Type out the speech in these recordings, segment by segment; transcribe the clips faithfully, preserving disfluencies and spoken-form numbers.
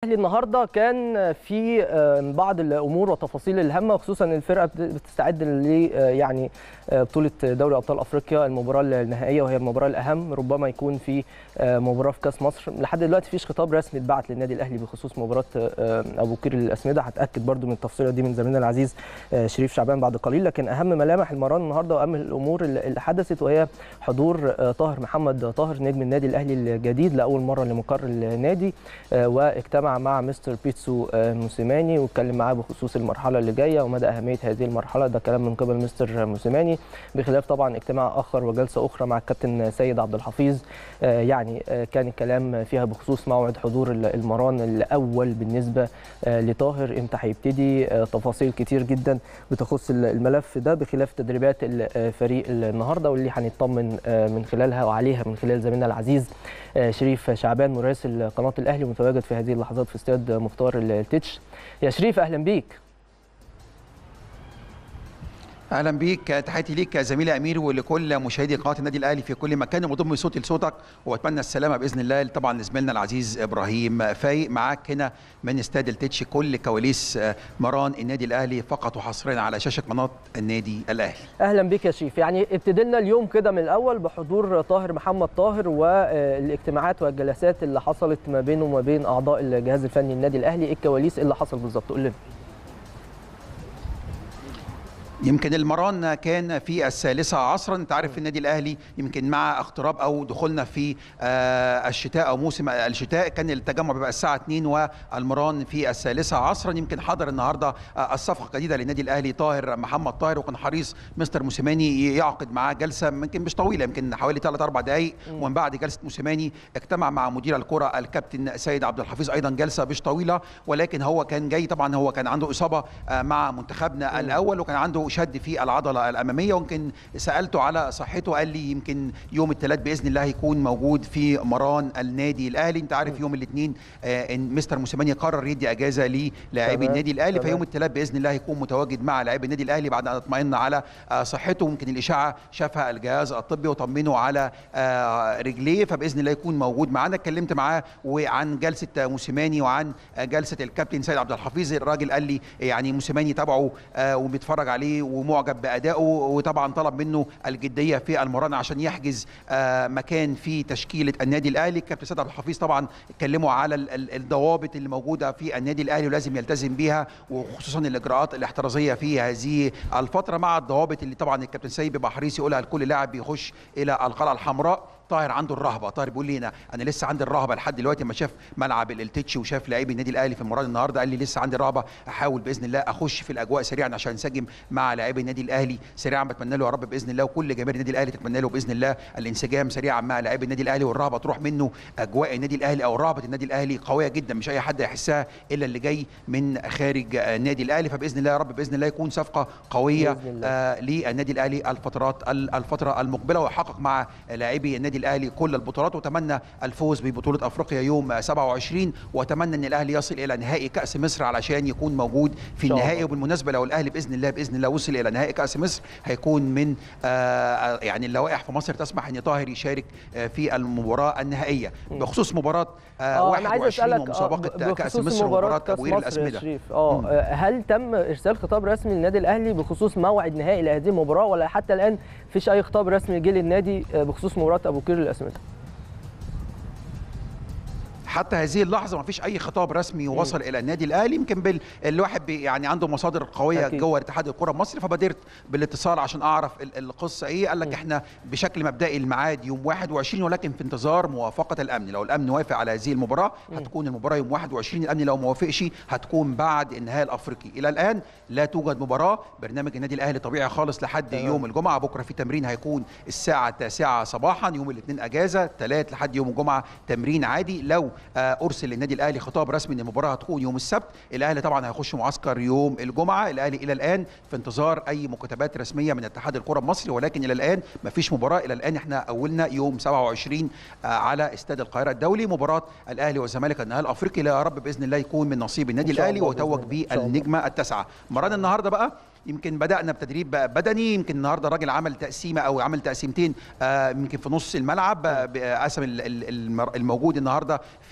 النهارده كان في بعض الامور والتفاصيل الهامه، خصوصا الفرقه بتستعد ل يعني بطوله دوري ابطال افريقيا، المباراه النهائيه وهي المباراه الاهم، ربما يكون في مباراه في كاس مصر. لحد دلوقتي مفيش خطاب رسمي اتبعت للنادي الاهلي بخصوص مباراه ابو قير للاسمده. هتاكد برده من التفصيله دي من زميلنا العزيز شريف شعبان بعد قليل. لكن اهم ملامح المران النهارده واهم الامور اللي حدثت وهي حضور طاهر محمد طاهر نجم النادي الاهلي الجديد لاول مره لمقر النادي، واجتمع مع مستر بيتسو موسيماني واتكلم معاه بخصوص المرحله اللي جايه ومدى اهميه هذه المرحله. ده كلام من قبل مستر موسيماني، بخلاف طبعا اجتماع اخر وجلسه اخرى مع الكابتن سيد عبد الحفيظ. يعني كان الكلام فيها بخصوص موعد حضور المران الاول بالنسبه لطاهر، امتى هيبتدي، تفاصيل كتير جدا بتخص الملف ده، بخلاف تدريبات الفريق النهارده واللي هنطمن من خلالها وعليها من خلال زميلنا العزيز شريف شعبان مراسل قناه الاهلي ومتواجد في هذه اللحظات في استاد مختار التتش. يا شريف اهلا بيك. اهلا بيك، تحياتي ليك زميلي امير ولكل مشاهدي قناه النادي الاهلي في كل مكان، ومضم صوتي لصوتك واتمنى السلامه باذن الله طبعا لزميلنا العزيز ابراهيم فايق معاك هنا من استاد التتش، كل كواليس مران النادي الاهلي فقط وحصريا على شاشه قناه النادي الاهلي. اهلا بيك يا شريف. يعني ابتدينا اليوم كده من الاول بحضور طاهر محمد طاهر والاجتماعات والجلسات اللي حصلت ما بينه وما بين اعضاء الجهاز الفني النادي الاهلي، ايه الكواليس اللي حصل بالظبط؟ قول لنا. يمكن المران كان في الثالثة عصرا، انت عارف النادي الاهلي يمكن مع اقتراب او دخولنا في الشتاء او موسم الشتاء كان التجمع بيبقى الساعة اتنين والمران في الثالثة عصرا. يمكن حضر النهارده الصفقة الجديدة للنادي الاهلي طاهر محمد طاهر، وكان حريص مستر موسيماني يعقد معاه جلسة يمكن مش طويلة، يمكن حوالي ثلاث اربع دقائق، ومن بعد جلسة موسيماني اجتمع مع مدير الكرة الكابتن سيد عبد الحفيظ، ايضا جلسة مش طويلة، ولكن هو كان جاي طبعا، هو كان عنده إصابة مع منتخبنا الاول وكان عنده شد في العضله الاماميه، ويمكن سالته على صحته قال لي يمكن يوم الثلاث باذن الله هيكون موجود في مران النادي الاهلي. انت عارف يوم الاثنين آه ان مستر موسيماني قرر يدي اجازه للاعبي النادي الاهلي، فيوم الثلاث باذن الله هيكون متواجد مع لاعبي النادي الاهلي بعد ان اطمئن على آه صحته. ممكن الاشاعه شافها الجهاز الطبي وطمنه على آه رجليه، فباذن الله يكون موجود معانا. اتكلمت معاه وعن جلسه موسيماني وعن جلسه الكابتن سيد عبد الحفيظ، الراجل قال لي يعني موسيماني تابعه آه وبيتفرج عليه ومعجب بأدائه، وطبعا طلب منه الجدية في المران عشان يحجز مكان في تشكيلة النادي الأهلي. الكابتن سيد عبد الحفيظ طبعا اتكلموا على الضوابط اللي موجودة في النادي الأهلي ولازم يلتزم بيها، وخصوصا الإجراءات الاحترازية في هذه الفترة، مع الضوابط اللي طبعا الكابتن سيد بيبقى حريص يقولها لكل لاعب بيخش إلى القلعة الحمراء. طاهر عنده الرهبه، طاهر بيقول لي انا انا لسه عندي الرهبه لحد دلوقتي، لما شاف ملعب التتش وشاف لاعبي النادي الاهلي في المباراه النهارده قال لي لسه عندي الرهبه، احاول باذن الله اخش في الاجواء سريعا عشان انسجم مع لاعبي النادي الاهلي سريعا. بتمنى له يا رب باذن الله، وكل جماهير النادي الاهلي تتمنى له باذن الله الانسجام سريعا مع لاعبي النادي الاهلي والرهبه تروح منه. اجواء النادي الاهلي او رهبه النادي الاهلي قويه جدا، مش اي حد يحسها الا اللي جاي من خارج النادي الاهلي، فباذن الله يا رب باذن الله يكون صفقه قويه آه للنادي الاهلي الفترات الفتره المقبله، ويحقق مع لاعبي النادي الاهلي كل البطولات، واتمنى الفوز ببطوله افريقيا يوم سبعة وعشرين، واتمنى ان الاهلي يصل الى نهائي كاس مصر علشان يكون موجود في النهائي. وبالمناسبه لو الاهلي باذن الله باذن الله وصل الى نهائي كاس مصر هيكون من آه يعني اللوائح في مصر تسمح ان طاهر يشارك آه في المباراه النهائيه. بخصوص مباراه آه واحد وعشرين ومسابقه كاس مصر ومباراه ابو قير الاسمده، اه هل تم ارسال خطاب رسمي للنادي الاهلي بخصوص موعد نهائي لهذه المباراه، ولا حتى الان مفيش اي خطاب رسمي جه للنادي بخصوص مباراه ابو قير الاسمده؟ حتى هذه اللحظه ما فيش اي خطاب رسمي وصل الى النادي الاهلي. يمكن بال... الواحد بي يعني عنده مصادر قويه جوه اتحاد الكره المصري، فبادرت بالاتصال عشان اعرف القصه ايه. قال لك احنا بشكل مبدئي الميعاد يوم واحد وعشرين، ولكن في انتظار موافقه الامن. لو الامن وافق على هذه المباراه هتكون المباراه يوم واحد وعشرين، الامن لو ما وافقش هتكون بعد النهائي الافريقي. الى الان لا توجد مباراه. برنامج النادي الاهلي طبيعي خالص لحد طبعا. يوم الجمعه، بكره في تمرين هيكون الساعه التاسعة صباحا، يوم الاثنين اجازه، ثلاث لحد يوم الجمعه تمرين عادي. لو آه ارسل النادي الاهلي خطاب رسمي ان المباراه هتكون يوم السبت، الاهلي طبعا هيخش معسكر يوم الجمعه. الاهلي الى الان في انتظار اي مكاتبات رسميه من اتحاد الكره المصري، ولكن الى الان ما فيش مباراه. الى الان احنا اولنا يوم سبعة وعشرين على استاد القاهره الدولي، مباراه الاهلي والزمالك النهائي الافريقي. يا رب باذن الله يكون من نصيب النادي الاهلي ويتوج بالنجمه التاسعه. مران النهارده بقى يمكن بدأنا بتدريب بدني، يمكن النهارده الراجل عمل تقسيمه او عمل تقسيمتين يمكن في نص الملعب، قسم الموجود النهارده في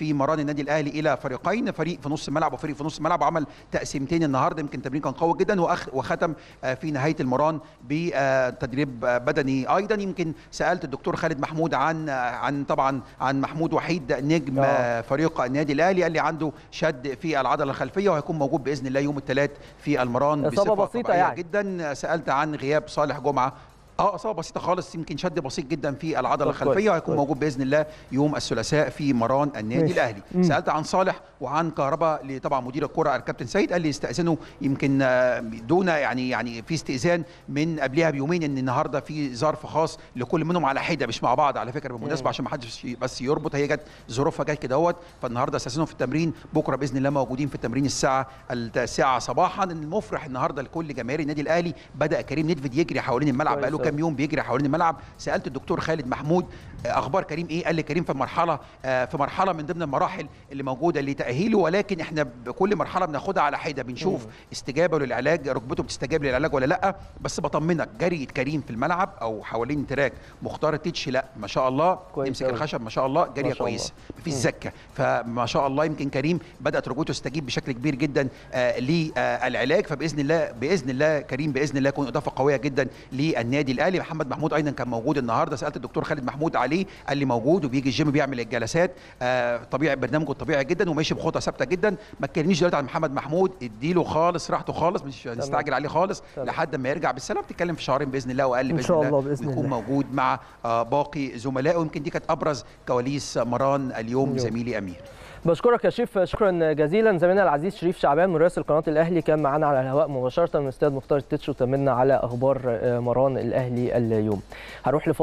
في مران النادي الاهلي الى فريقين، فريق في نص الملعب وفريق في نص الملعب، وعمل تقسيمتين النهارده. يمكن تمرين كان قوي جدا، وختم في نهايه المران بتدريب بدني ايضا. يمكن سالت الدكتور خالد محمود عن عن طبعا عن محمود وحيد نجم أوه. فريق النادي الاهلي، قال لي عنده شد في العضله الخلفيه وهيكون موجود باذن الله يوم الثلاث في المران بصفه بسيطه يعني جدا. سالت عن غياب صالح جمعه، اه اصابه بسيطه خالص، يمكن شد بسيط جدا في العضله الخلفيه، وهيكون موجود باذن الله يوم الثلاثاء في مران النادي مش. الاهلي. مم. سالت عن صالح وعن كهرباء، طبعا مدير الكره الكابتن سيد قال لي استاذنوا يمكن دون يعني يعني في استئذان من قبلها بيومين، ان النهارده في ظرف خاص لكل منهم على حده مش مع بعض على فكره بالمناسبه، عشان ما حدش بس يربط، هي جت ظروفها جت كده اهوت. فالنهارده استاذنوا في التمرين، بكره باذن الله موجودين في التمرين الساعه التاسعه صباحا. المفرح النهارده لكل جماهير النادي الاهلي، بدا كريم نيدفيد يجري حوالين الملعب بقاله كام يوم بيجري حوالين الملعب. سالت الدكتور خالد محمود اخبار كريم ايه، قال لي كريم في مرحله في مرحله من ضمن المراحل اللي موجوده لتاهيله، ولكن احنا بكل مرحله بناخدها على حده، بنشوف استجابه للعلاج، ركبته بتستجاب للعلاج ولا لا. بس بطمنك جري كريم في الملعب او حوالين تراك مختار التتش لا ما شاء الله، يمسك الخشب ما شاء الله، جريه كويسه مفيش زكه، فما شاء الله. يمكن كريم بدات ركبته تستجيب بشكل كبير جدا آه للعلاج، فباذن الله باذن الله كريم باذن الله يكون اضافه قويه جدا للنادي الاهلي. محمد محمود ايضا كان موجود النهارده، سالت الدكتور خالد محمود عليه، قال لي موجود وبيجي الجيم بيعمل الجلسات آه طبيعي، برنامجه الطبيعي جدا وماشي بخطه ثابته جدا. ما تكلمنيش دلوقتي عن محمد محمود، اديله خالص راحته خالص، مش هنستعجل عليه خالص تمام. لحد ما يرجع بالسلامه، بتتكلم في شهرين باذن الله واقل باذن الله, الله بإذن ويكون الله. موجود مع آه باقي زملائه. ويمكن دي كانت ابرز كواليس مران اليوم, اليوم. زميلي امير. بشكرك يا شريف، شكرا جزيلا. زميلنا العزيز شريف شعبان مراسل قناه الاهلي كان معانا على الهواء مباشره من استاد مختار التتش، وتمنا على اخبار مران الاهلي اليوم. هروح لفاصل